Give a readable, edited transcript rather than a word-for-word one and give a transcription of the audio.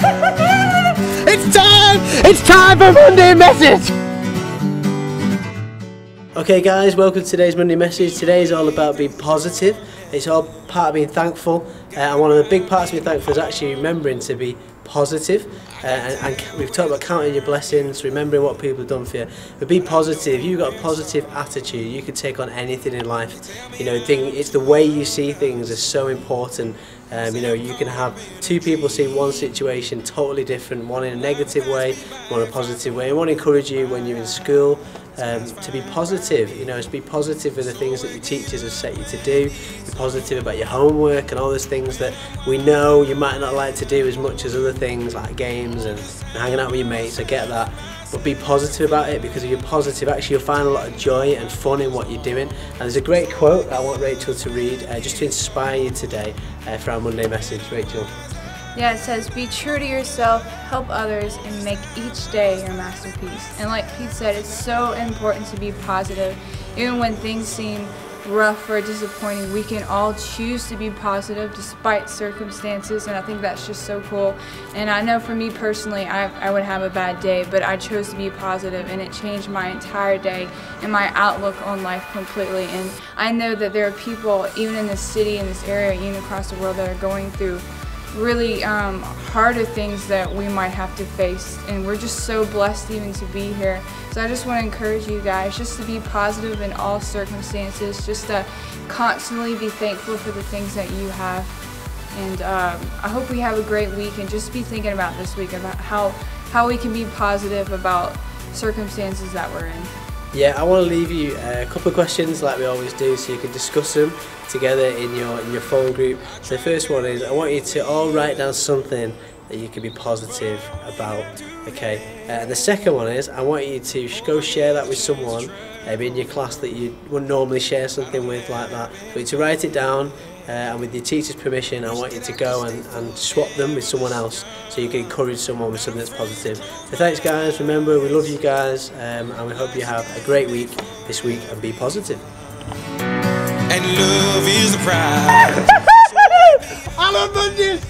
It's time for Monday Message! Okay guys, welcome to today's Monday Message. Today is all about being positive. It's all part of being thankful, and one of the big parts of being thankful is actually remembering to be positive. And we've talked about counting your blessings, remembering what people have done for you. But be positive. If you've got a positive attitude, you can take on anything in life. You know, it's the way you see things is so important. You know, you can have two people see one situation totally different, one in a negative way, one in a positive way. I want to encourage you when you're in school to be positive. You know, to be positive with the things that your teachers have set you to do. Be positive about your homework and all those things that we know you might not like to do as much as other things like games and hanging out with your mates. I get that. But be positive about it, because if you're positive, actually you'll find a lot of joy and fun in what you're doing. And there's a great quote that I want Rachel to read just to inspire you today for our Monday Message. Rachel. Yeah, it says, be true to yourself, help others, and make each day your masterpiece. And like Pete said, it's so important to be positive. Even when things seem rough or disappointing, we can all choose to be positive despite circumstances, and I think that's just so cool. And I know for me personally, I would have a bad day, but I chose to be positive, and it changed my entire day and my outlook on life completely. And I know that there are people, even in this city, in this area, even across the world, that are going through really harder things that we might have to face, and we're just so blessed even to be here. So I just want to encourage you guys just to be positive in all circumstances, just to constantly be thankful for the things that you have. And I hope we have a great week, and just be thinking about this week about how we can be positive about circumstances that we're in. Yeah, I want to leave you a couple of questions like we always do, so you can discuss them together in your phone group. So the first one is, I want you to all write down something that you can be positive about, okay? And the second one is, I want you to go share that with someone in your class that you wouldn't normally share something with like that. I want you to write it down, and with your teacher's permission, I want you to go and swap them with someone else, so you can encourage someone with something that's positive. So thanks guys, remember we love you guys, and we hope you have a great week this week, and be positive. And love is the prize. I love Mondays!